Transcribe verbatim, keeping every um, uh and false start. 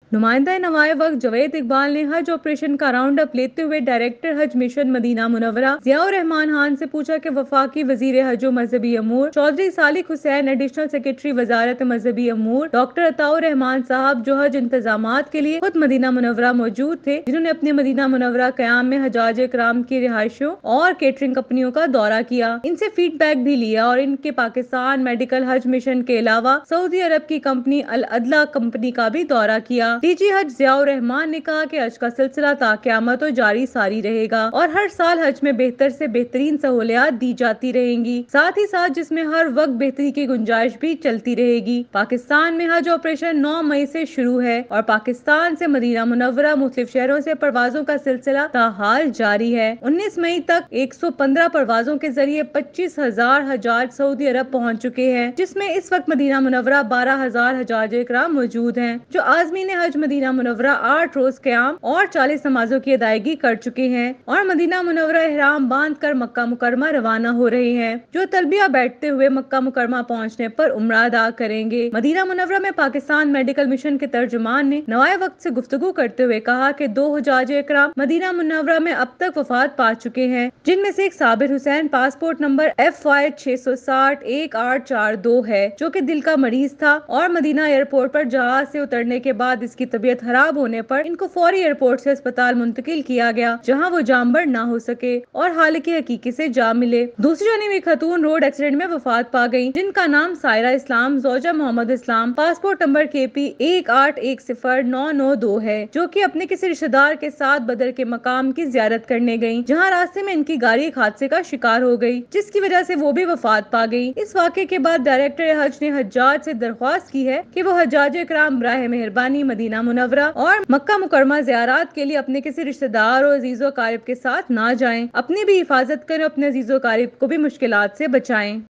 नुमाइंदा नवाए वक्त जवेद इकबाल ने हज ऑपरेशन का राउंड अप लेते हुए डायरेक्टर हज मिशन मदीना मुनव्वरा जियाउर रहमान खान से पूछा कि वफाकी वजीर हज व मजहबी अमूर चौधरी सालिक हुसैन, एडिशनल सेक्रेटरी वजारत मजहबी अमूर डॉक्टर अताउर रहमान साहब जो हज इंतजामात के लिए खुद मदीना मुनव्वरा मौजूद थे, जिन्होंने अपने मदीना मुनव्वरा क़याम में हजाज कराम की रिहायशों और केटरिंग कंपनियों का दौरा किया, इनसे फीडबैक भी लिया और इनके पाकिस्तान मेडिकल हज मिशन के अलावा सऊदी अरब की कंपनी अल अदला कंपनी का भी दौरा किया। डीजी हज जियाउर रहमान ने कहा कि हज का सिलसिला ता क़यामत और जारी सारी रहेगा और हर साल हज में बेहतर से बेहतरीन सहूलियात दी जाती रहेंगी, साथ ही साथ जिसमें हर वक्त बेहतरी की गुंजाइश भी चलती रहेगी। पाकिस्तान में हज ऑपरेशन नौ मई से शुरू है और पाकिस्तान से मदीना मुनव्वरा मुख्तलिफ शहरों से परवाजों का सिलसिला ताहाल जारी है। उन्नीस मई तक एक सौ पंद्रह परवाजों के जरिए पच्चीस हजार हजाज सऊदी अरब पहुँच चुके हैं, जिसमें इस वक्त मदीना मुनव्वरा बारह हजार हजाज इकराम मौजूद हैं, जो आज़मीन हज मदीना मुनव्वरा आठ रोज क़याम और चालीस नमाजों की अदायगी कर चुके हैं और मदीना मुनव्वरा इहराम बांध कर मक्का मुकरमा रवाना हो रहे हैं, जो तलबिया बैठते हुए मक्का मुकरमा पहुँचने पर उम्रा अदा करेंगे। मदीना मुनव्वरा में पाकिस्तान मेडिकल मिशन के तर्जुमान ने नवाए वक्त से गुफ्तगू करते हुए कहा कि दो हुजाज इकराम मदीना मुनव्वरा में अब तक वफात पा चुके हैं, जिनमें से एक Sabir Hussain passport number F Y छह सौ साठ एक आठ चार दो है, जो कि दिल का मरीज था और मदीना एयरपोर्ट पर जहाज से उतरने के बाद इसकी तबीयत खराब होने पर इनको फौरी एयरपोर्ट से अस्पताल मुंतकिल किया गया, जहां वो जामबर ना हो सके और हालत हकीकी से जा मिले। दूसरी जानिब एक खातून रोड एक्सीडेंट में वफात पा गई, जिनका नाम सायरा इस्लाम जोजा Mohammad Islam passport number K P एक आठ एक सिफर नौ नौ दो है, जो कि अपने किसी रिश्तेदार के साथ बदर के मकाम की जियारत करने गयी, जहाँ रास्ते में इनकी गाड़ी एक हादसे का शिकार हो गयी, जिसकी वजह से वो भी वफात पा गयी। इस वाक़े के बाद डायरेक्टर हज ने हज्जाज से दरख्वास्त की है कि वो हज्जाज इकराम बराह मेहरबानी मदीना मुनव्वरा और मक्का मुकरमा ज़ियारत के लिए अपने किसी रिश्तेदार और अजीज़ो कारिब के साथ ना जाएं, अपनी भी हिफाजत करें, अपने अजीज़ो कारिब को भी मुश्किलात से बचाएं।